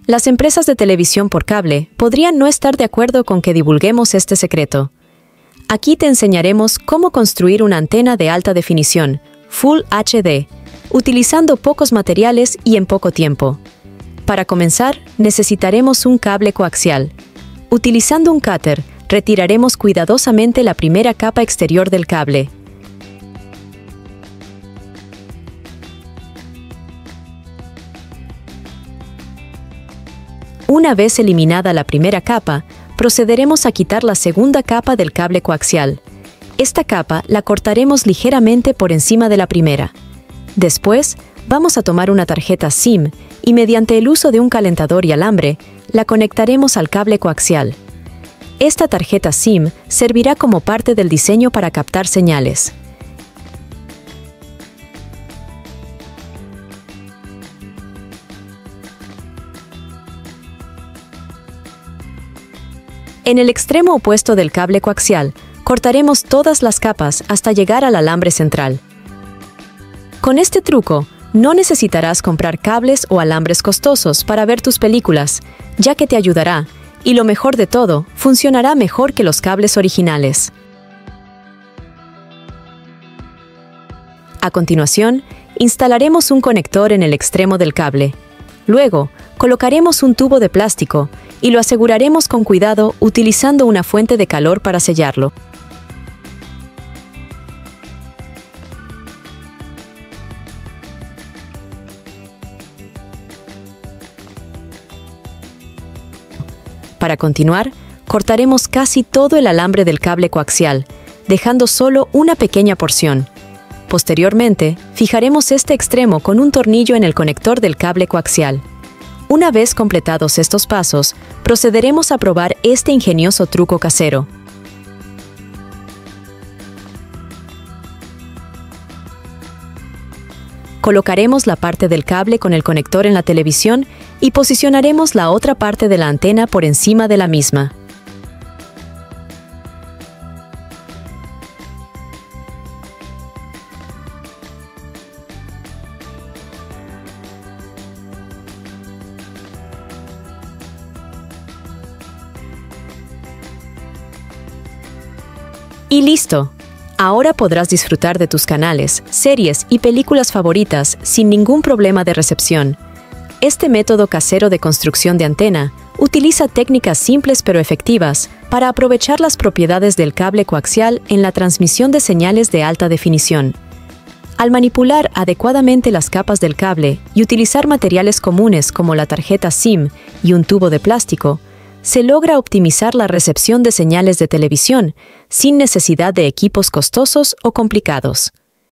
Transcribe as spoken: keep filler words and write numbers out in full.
Las empresas de televisión por cable podrían no estar de acuerdo con que divulguemos este secreto. Aquí te enseñaremos cómo construir una antena de alta definición, Full H D, utilizando pocos materiales y en poco tiempo. Para comenzar, necesitaremos un cable coaxial. Utilizando un cúter, retiraremos cuidadosamente la primera capa exterior del cable. Una vez eliminada la primera capa, procederemos a quitar la segunda capa del cable coaxial. Esta capa la cortaremos ligeramente por encima de la primera. Después, vamos a tomar una tarjeta SIM y mediante el uso de un calentador y alambre, la conectaremos al cable coaxial. Esta tarjeta SIM servirá como parte del diseño para captar señales. En el extremo opuesto del cable coaxial, cortaremos todas las capas hasta llegar al alambre central. Con este truco, no necesitarás comprar cables o alambres costosos para ver tus películas, ya que te ayudará, y lo mejor de todo, funcionará mejor que los cables originales. A continuación, instalaremos un conector en el extremo del cable. Luego, colocaremos un tubo de plástico y lo aseguraremos con cuidado utilizando una fuente de calor para sellarlo. Para continuar, cortaremos casi todo el alambre del cable coaxial, dejando solo una pequeña porción. Posteriormente, fijaremos este extremo con un tornillo en el conector del cable coaxial. Una vez completados estos pasos, procederemos a probar este ingenioso truco casero. Colocaremos la parte del cable con el conector en la televisión y posicionaremos la otra parte de la antena por encima de la misma. Y listo. Ahora podrás disfrutar de tus canales, series y películas favoritas sin ningún problema de recepción. Este método casero de construcción de antena utiliza técnicas simples pero efectivas para aprovechar las propiedades del cable coaxial en la transmisión de señales de alta definición. Al manipular adecuadamente las capas del cable y utilizar materiales comunes como la tarjeta SIM y un tubo de plástico, se logra optimizar la recepción de señales de televisión sin necesidad de equipos costosos o complicados.